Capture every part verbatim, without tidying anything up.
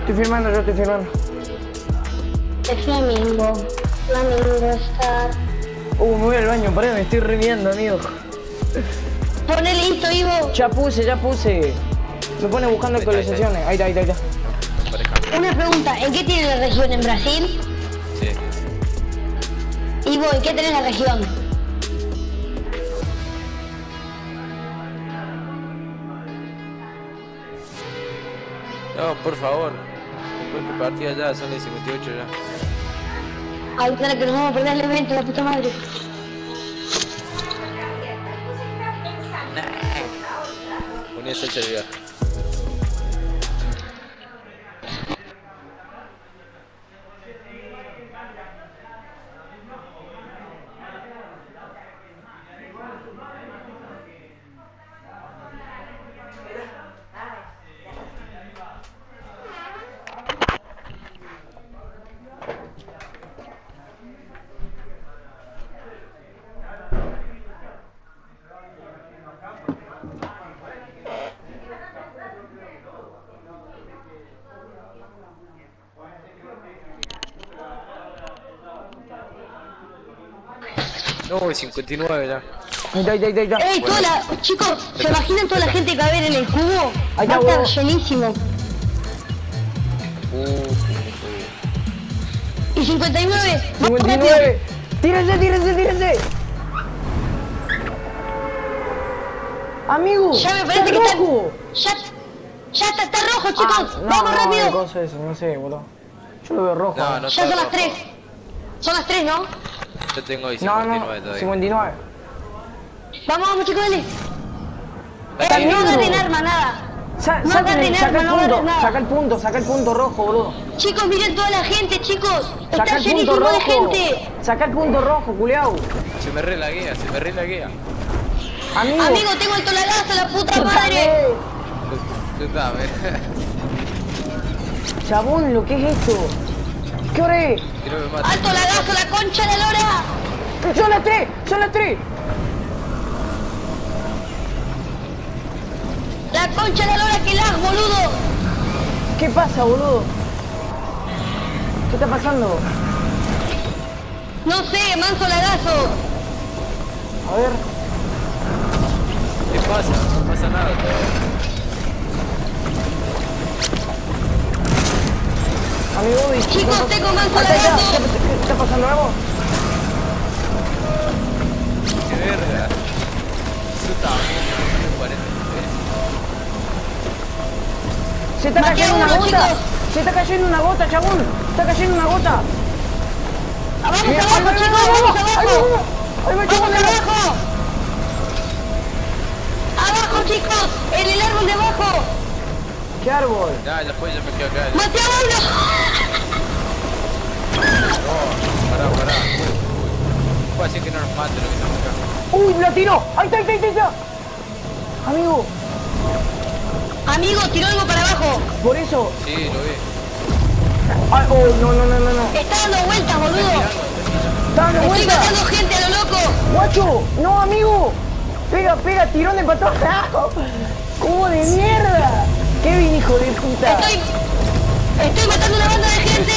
Estoy filmando, yo estoy filmando. Es Flamingo. Flamingo Star. Uh, me voy al baño, pará, me estoy riendo, amigo. Ponle listo, Ivo. Ya puse, ya puse. Me pone buscando actualizaciones. Ahí está, ahí está, ahí está. Una pregunta, ¿en qué tiene la región? ¿En Brasil? Sí. Ivo, ¿en qué tenés la región? No, por favor. Después que partida ya, son las cincuenta y ocho ya. Ay, claro que nos vamos a perder el evento, la puta madre. Ponía salsa de viaje. No, cincuenta y nueve ya. Ahí está, ahí está, ahí está. ¡Ey, toda la... Chicos, ¿se imaginan toda la gente que va a ver en el cubo? Ahí Va a está, estar vos. llenísimo. Uh, uh, Y cincuenta y nueve. ¡Vamos cincuenta y rápido! nueve. Tírense, tírense, tírense. Amigo, Ya me parece está que está... rojo. Ya, ya está, está rojo, chicos. Ah, no, ¡Vamos no, rápido! ¿qué cosa es eso? No sé, boludo. Yo lo veo rojo. No, no Ya son está las rojo. tres. Son las tres, ¿no? Yo tengo ahí No, cincuenta y nueve no, todavía. cincuenta y nueve. Vamos, vamos, chicos, dale. Está Eh, no lindo. agarren arma, nada. Sa No saquen el- agarren saca el arma, no punto, agarren nada. saca el punto, saca el punto rojo, boludo. Chicos, miren toda la gente, chicos. Saca Está el punto llenísimo de rojo. gente. Saca el punto rojo, culiao. Se me relaguea, se me relaguea. Amigo. Amigo, tengo el tolagazo, la puta yo madre. también. Yo también. Chabón, ¿lo que es esto? ¿Qué hora es? Que no me mate. ¡Alto lagazo, la concha de la lora! Son las tres, son las tres. ¡La concha de la lora que lag, boludo! ¿Qué pasa, boludo? ¿Qué está pasando? No sé, manso lagazo. A ver. ¿Qué pasa? No pasa nada todavía. Amigo, y Chicos, tengo manso Acá está, lagazo. ¿qué, qué está pasando algo? Qué verga. Yo también. cuarenta Se está Maté a cayendo una uno, gota. chicos. Se está cayendo una gota, chabón. Está cayendo una gota. ¡Vamos Mira, abajo, ahí va, chicos! ahí va, ¡Vamos ahí va, abajo! ahí va, chabón, ¡Vamos ahí va. abajo! ¡Abajo, chicos! ¡En el árbol de abajo! ¿Qué árbol? Ya, ya fue, ya me quedo acá. Ya. ¡Maté a uno! Oh, pará, pará. Puede decir que no nos mate lo que estamos acá. ¡Uy, la tiró! ¡Ahí está, ahí está, ahí está, ahí está! Amigo, Amigo, tiró algo para abajo. por eso... Sí, lo vi. Ay, oh, no, no, no, no, no. Está dando vueltas, boludo. ¡Está dando Estoy vuelta! matando gente a lo loco. ¡Guacho! ¡No, amigo! Pega, pega, tirones para todos lados. ¡Cómo de mierda! ¡Kevin, hijo de puta! Estoy... Estoy matando una banda de gente.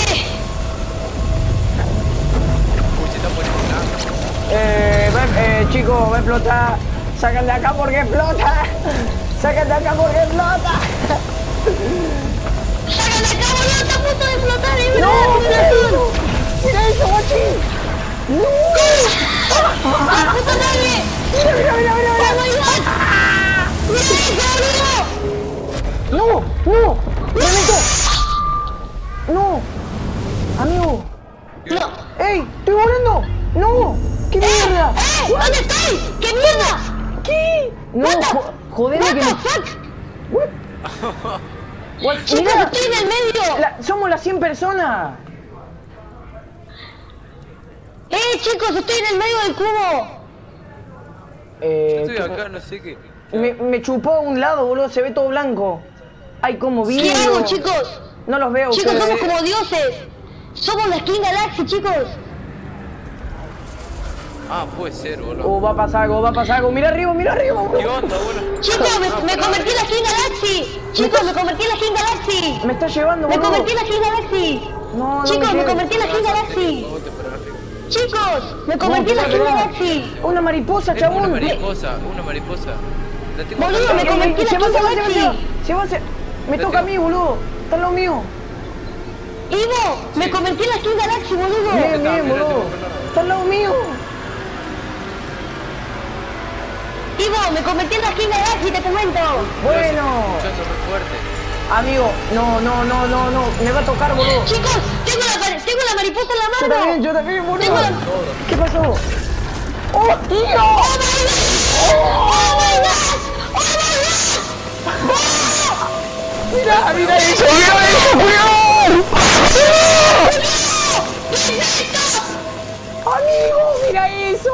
Uy, se está poniendo blanco. Eh, va, eh, chicos, va a explotar. Sacan de acá porque explota. Sacan de acá porque explota. ¡Sacan de acá, boludo! ¡Está a punto de explotar! ¡Es ¡No! verdad! ¡Mira ¡Es eso! ¡Mira eso, guachín! ¡No! ¡La puta madre! ¡Mira, mira, mira, mira! ¡Oh mira. my god! ¡Mira eso, boludo! ¡No! ¡No! ¡Me meto! ¡No! Amigo. ¡No! ¡Ey! ¡Estoy volando! ¡No! ¡Qué mierda! ¡Eh! ¿Dónde estoy? ¡Qué mierda! ¿Qué? No, jo jodeme What que the me... fuck? What? What? Chicos, Mirá, estoy en el medio. la- somos las cien personas. ¡Eh, chicos! Estoy en el medio del cubo. Eh, Estoy acá, no sé qué. me, me chupó a un lado, boludo, se ve todo blanco. Ay, como ¿Qué vidrio. hago, chicos? No los veo Chicos, ustedes. somos como dioses. Somos la Skin Galaxy, chicos. Ah, puede ser, boludo. Oh, va a pasar algo, va a pasar algo. Mira arriba, mira arriba, ¿Qué boludo. onda, boludo? Chicos, me, No, me pará, convertí en la Skin Galaxy. Chicos, me convertí en la Skin Galaxy. Me está llevando, Me boludo. convertí en la Skin Galaxy. No, no Chicos, me me lleves. convertí en la Skin Galaxy. Vos te parás arriba. Chicos, me convertí en la No, Skin pará, pará. Galaxy. Una mariposa, Tengo una chabón. mariposa, una mariposa. La tengo Boludo, acá. me convertí en Se la va, Skin se va, se va, se va. Galaxy. Se va, se... Me La toca a tengo. mí, boludo. Está en lo mío. Ivo, me Sí. convertí en la Skin Galaxy, boludo. Bien, está, bien, mira, boludo. tengo que hablar. Está al lado mío. Ivo, me convertí en la Skin Galaxy, te comento. Bueno. Escuchando muy fuerte. Amigo, no, no, no, no, no. Me va a tocar, boludo. Chicos, tengo la, pare- tengo la mariposa en la Yo mano. también, yo también, boludo. Tengo la... ¿Qué pasó? ¡Oh, tío! ¡Oh, my God! ¡Oh, my God! ¡Oh, my God! Mira, mira eso, mira eso, cuidado. Amigo, mira eso.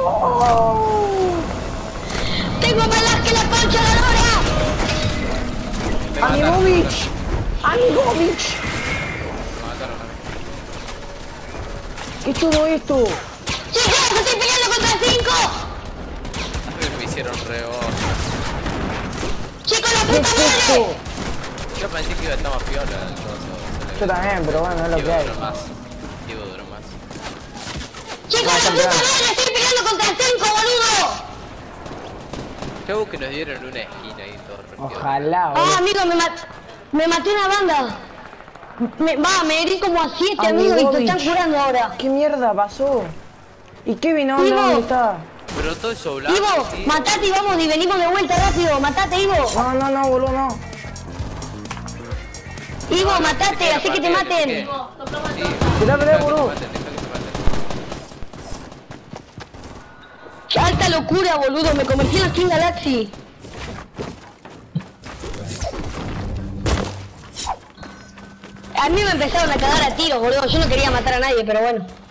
¡Tengo más lag que la concha de la lora! Me mataron, me Amigovich. Amigovich. mataron, me ¿Qué es todo esto? ¡Chicos, estoy peleando contra cinco! mataron. Me hicieron re bosta. ¡Chicos, la ¿Qué puta es madre! esto? Yo pensé que iba a estar más piola. Entonces, Yo también, pero bueno, es lo que Diego hay. duró más. Diego duró más. ¡Chicos, la puta madre! ¡Estoy peleando contra cinco, boludo! Creo que nos dieron una esquina ahí todo re piola. Ojalá, Ah, boludo. amigo, me, mat me maté una banda. Me va, me herí como a siete, amigos, y te están Amigovich. curando ahora. ¿Qué mierda pasó? ¿Y Kevin a dónde, Ivo. dónde está? Pero todo eso blanco. Ivo, sí. matate y vamos y venimos de vuelta rápido. Matate, Ivo. No, no, no, boludo, no. Ivo, No, no, matate, que así que te partida, maten. que- Sí, Esperá, esperá, deja que te boludo. maten, deja que te maten. ¡Qué alta locura, boludo! Me convertí en la Skin Galaxy. A mí me empezaron a cagar a tiros, boludo. Yo no quería matar a nadie, pero bueno.